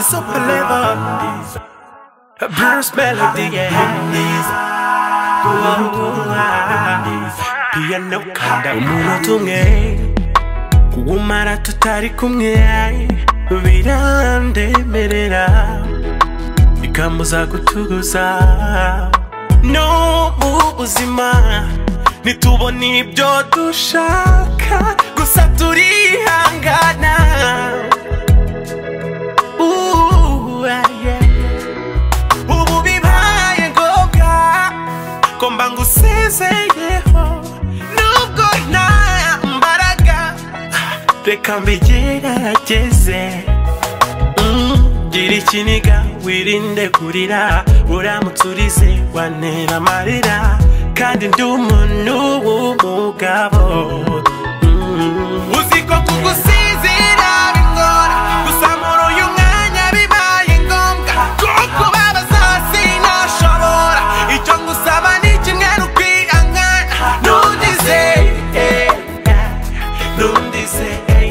super level. Bruce melody, piano kanda umuntu umwe kuwumara tutari kumwe birandemerera bikambuza gutuguza no mu buzima nitubona ibyo dushaka gusa turihangana ubu bibaye ngombwa ko mba ngusezeyeho nubwo nta mbaraga reka mbigerageze gira ikiniga wirinde kurira uramutse urize wantera amarira kandi ndi umuntu w'umugabo uziko kugusizira bingora gusa muri uyu mwanya bibaye ngombwa kuko babaza sinashobora icyo ngusaba ni kimwe n'ukwihangana ntundize ntundize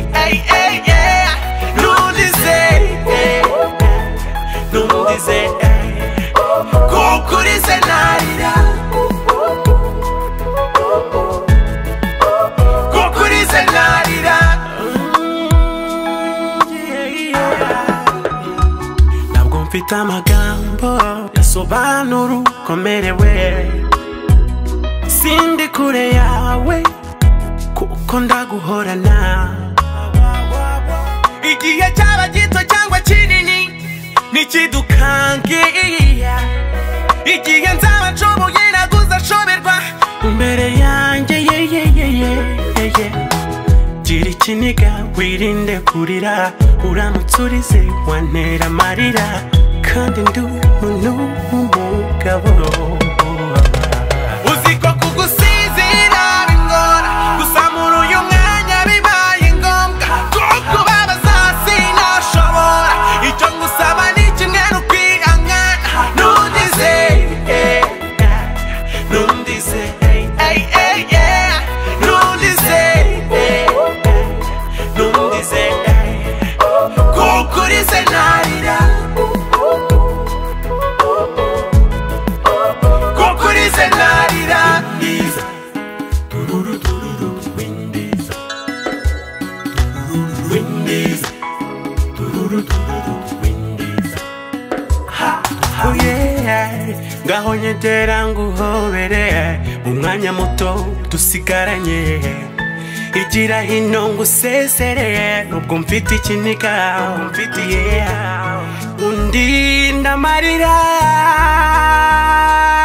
ntundize kuko urize narira kuko urize narira ntabwo mfite amagambo yasobanura uko merewe sindi kure yawe kuko ndaguhorana igihe cyaba gito cyangwa kinini nikidukangiye igihe nzaba nshoboye naguzashoberwa imbere yanjye gira ikiniga wirinde kurira uramutse urize wantera amarira kandi ndi umuntu w'umugabo uziko kugusizira bingora gusa muri uyu mwanya bibaye ngombwa kuko babaza sinashobora icyo ngusaba ni kimwe n'ukwihangana ntundize ntundize ntundize ntundize kuko urize narira kuko urize narira ngaho nyegera nguhobere mu mwanya muto dusigaranye igira hino ngusezere nubwo mfite ikiniga undinda amarira